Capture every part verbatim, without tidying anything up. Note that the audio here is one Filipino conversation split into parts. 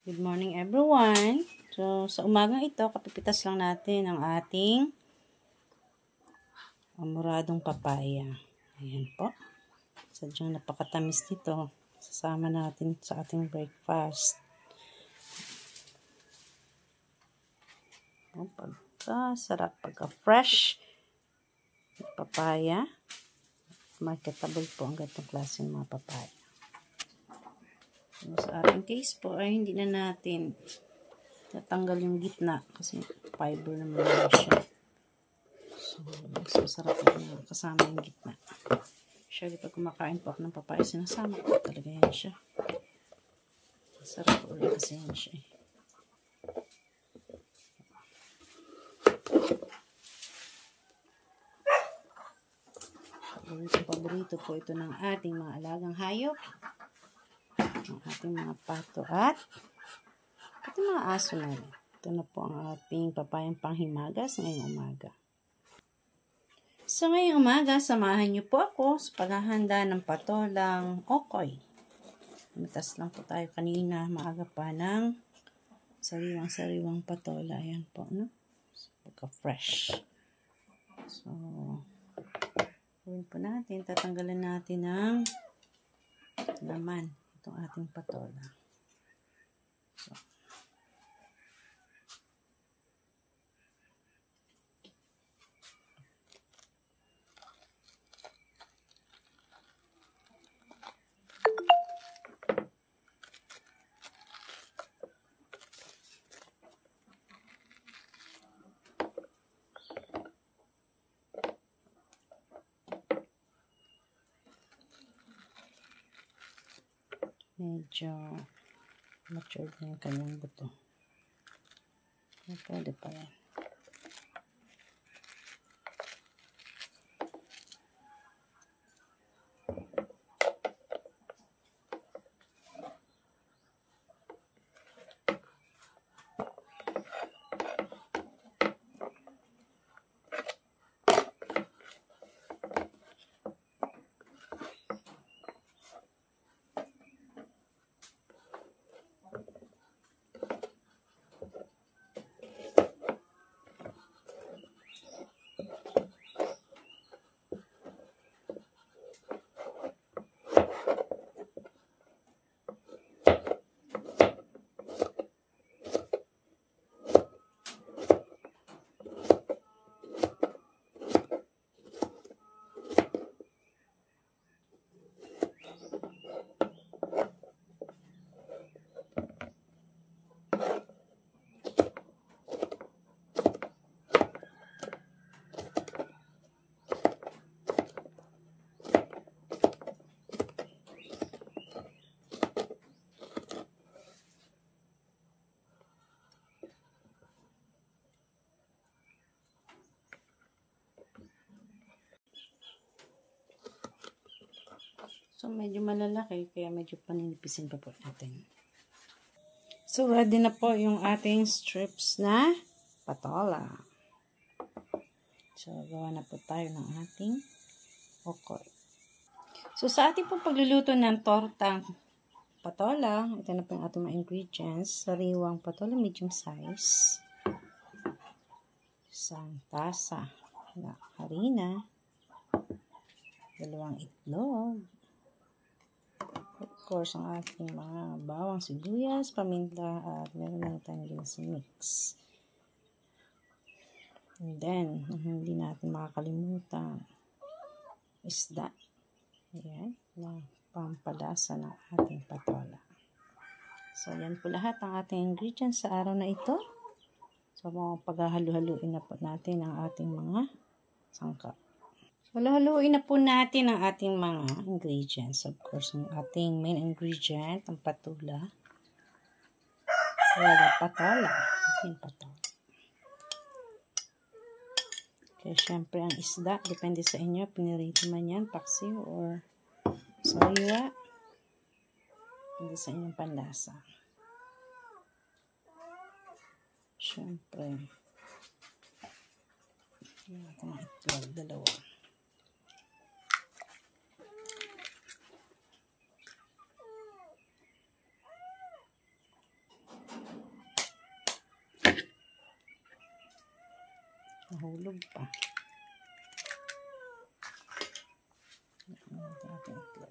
Good morning everyone. So, sa umagang ito, kapipitas lang natin ang ating amuradong papaya. Ayan po. Sadyang napakatamis nito. Sasama natin sa ating breakfast. O, pagka sarap, pagka fresh papaya. Marketable po ang ganitong klase ng mga papaya. So, sa ating case po ay hindi na natin tatanggal yung gitna kasi fiber naman na siya. So, mas masarap na kasama yung gitna. Usually, pag kumakain po ako ng papaya, sinasama ko talaga yan siya. Masarap po ulit kasi yan siya. Paborito, paborito po ito ng ating mga alagang hayop. Ang ating mga pato at ito mga aso na rin. Ito na po ang ating papayang panghimagas ngayong umaga. So ngayong umaga, samahan niyo po ako sa paghahanda ng patolang okoy. Mitas lang po tayo kanina, maaga pa ng sariwang-sariwang patola. Ayan po, no? So, pagka-fresh. So, gawin po natin, tatanggalan natin ng laman itong ating patola. So, medyo matured na yung kanyang buto. Pwede pa yan. So, medyo malalaki, kaya medyo paninipisin pa po natin. So, ready na po yung ating strips na patola. So, gawa na po tayo ng ating okoy. So, sa ating pong pagluluto ng tortang patola, ito na po yung ating mga ingredients. Sariwang patola, medium size. Isang tasa na harina. Dalawang itlog. Of course, ang ating mga bawang sibuyas, paminta, at meron na tayong ginasa mix. And then, hindi natin makakalimutan, isda. Ayan, na pampalasa ng ating patola. So, yan po lahat ang ating ingredients sa araw na ito. So, paghahalu-haluin na po natin ang ating mga sangkap. So, haluin na po natin ang ating mga ingredients. Of course, ang ating main ingredient, ang patola. Wala patola. Ating patola. Okay, syempre ang isda. Depende sa inyo. Pinirito man yan, paksiw or sariwa. Depende sa inyong panlasa. Syempre. Yung ating itlog, dalawa. Nahulog pa. Natin natin itlog.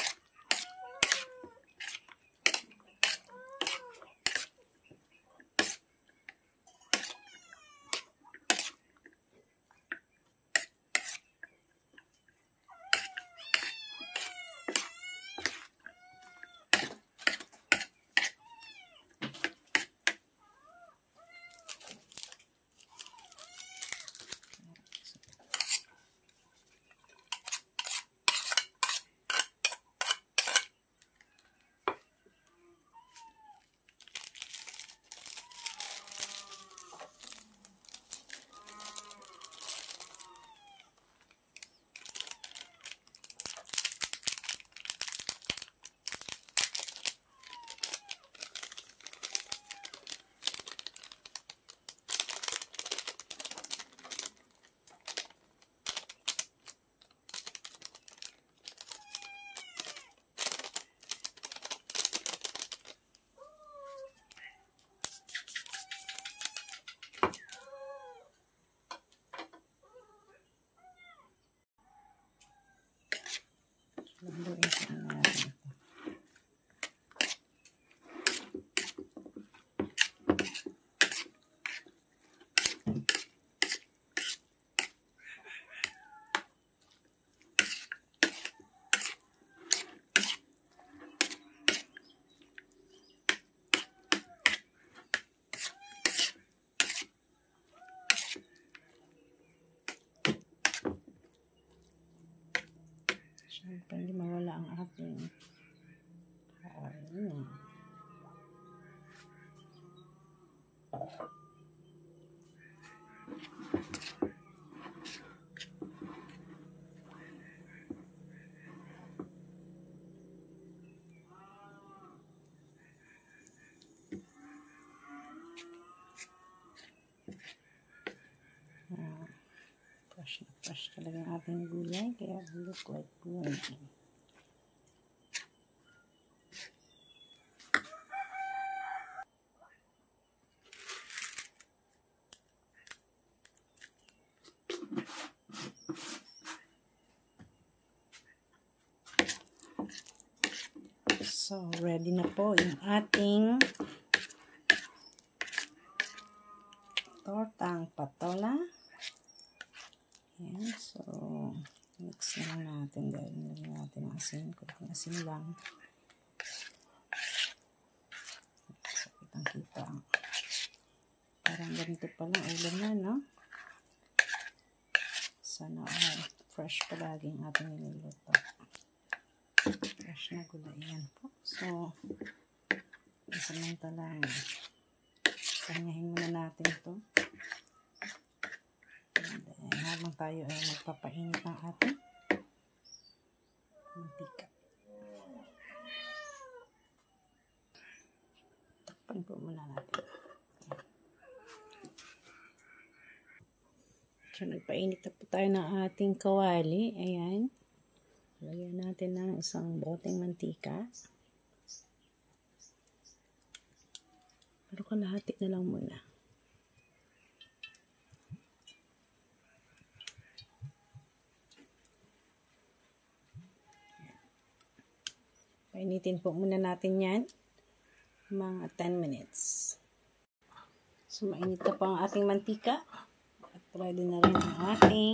Lutuin ko na natin ito. Siyempre, hindi mawala ang ating kain. Ah, fresh na fresh talaga ang ating gulay, kaya look like gulay. So, ready na po yung ating tortang patola. Ayan. So, mix na lang natin dahil nilagyan natin ang asin. Kunting asin lang. So, kitang-kita. Parang ganito pala ulam na, no? Sana all fresh palagi ang ating niluluto. Fresh na gulay yan po. So, samantalang kanyahin muna natin ito. And then, habang tayo ay magpapainit ng ating mantika. Takpan po muna natin. So, nagpainit na po tayo ng ating kawali. Ayan. Lagyan natin ng isang boteng mantika. Pero kalahati na lang muna. Painitin po muna natin yan. Mga ten minutes. So, mainit na po ang ating mantika. At ready na rin ang ating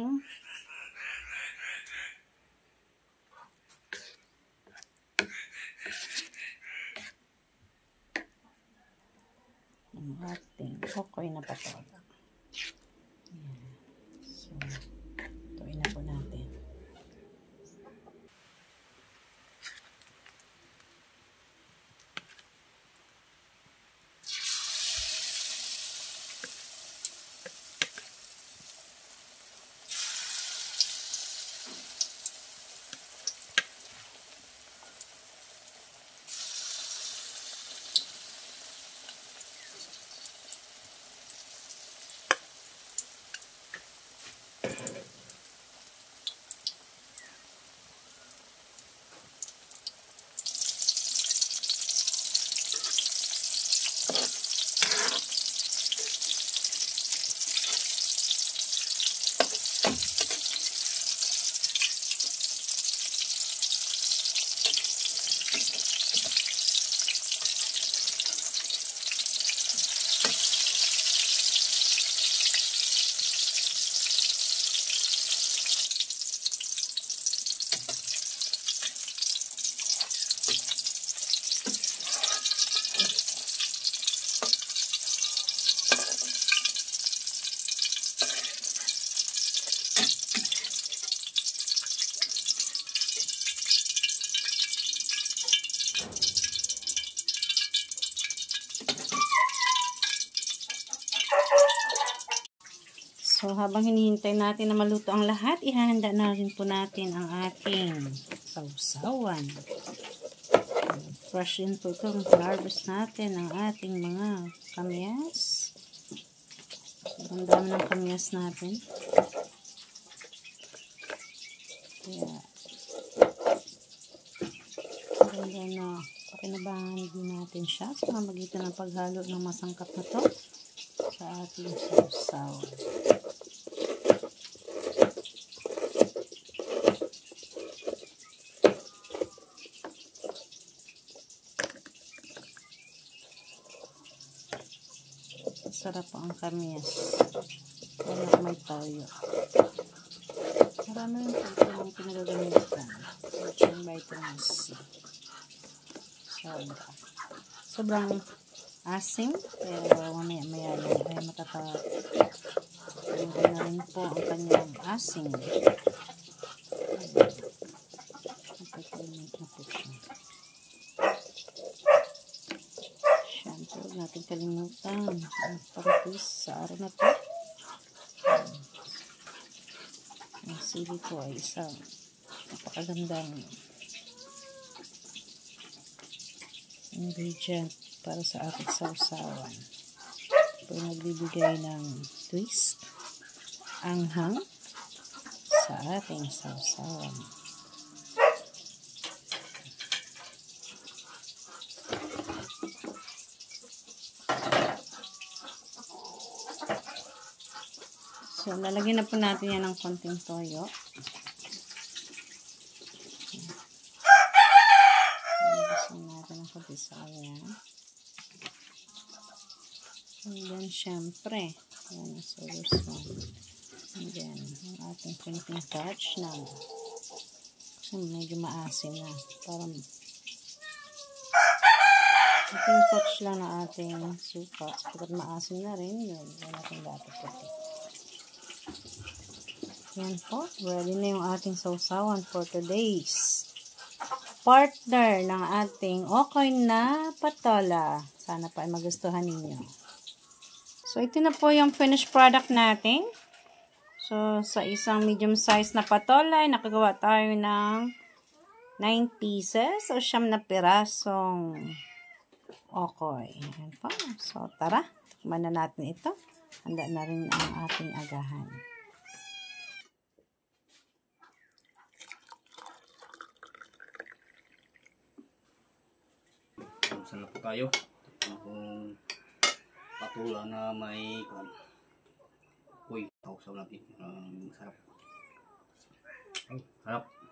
ang ating kokoy na patola. Ayan. So, tuloy na po natin. So, habang hinihintay natin na maluto ang lahat, ihahanda na rin po natin ang ating sausawan. Fresh din po ito. Harvest natin ang ating mga kamyas. Sobrang dami ng kamyas natin. Kaya, maganda na pakinabangan din natin siya sa pamamagitan ng paghalo ng masangkap na to sa ating sausawan. Sarap ang kamyas. Kaya may toyo. Marami rin po yung pinagagamitan. Yung vitamin C. Sobra. Sobrang asim. Pero mamaya maya lang ay matatawag. Tanggal na rin po ang kanyang asim. Napatuloy na po siya. Siyempre, huwag natin kalimutan ang pampis sa araw na to. Ang sili po ay isang napakagandang ingredient para sa ating sausawan. Ito ay nagbibigay ng twist, anghang sa ating sausawan. So, lalagyan na po natin yan ng konting toyo. Lalagyan natin ng konting soya. And then, syempre, yan ang sour sauce. And then, ang ating finishing touch na kasi medyo maasim na. Parang ating touch lang na ating suka. Kapag maasim na rin, yun. Yan natin dapat puti. Yan po, ready na yung ating sausawan for today's partner ng ating okoy na patola. Sana pa ay magustuhan ninyo. So, ito na po yung finished product natin. So, sa isang medium size na patola, ay nakagawa tayo ng nine pieces o siyam na pirasong okoy. Yan po. So, tara, tikman na natin ito. Handa na rin ang ating agahan. Saan na po tayo? Kung patula na may kan. Uy, tawag sa natin. Um, sarap. Ay, sarap.